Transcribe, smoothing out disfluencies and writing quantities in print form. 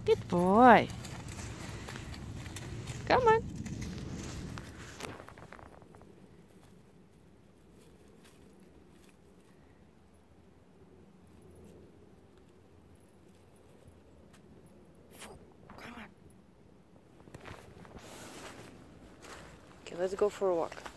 Good boy. Come on. Come on. Okay, let's go for a walk.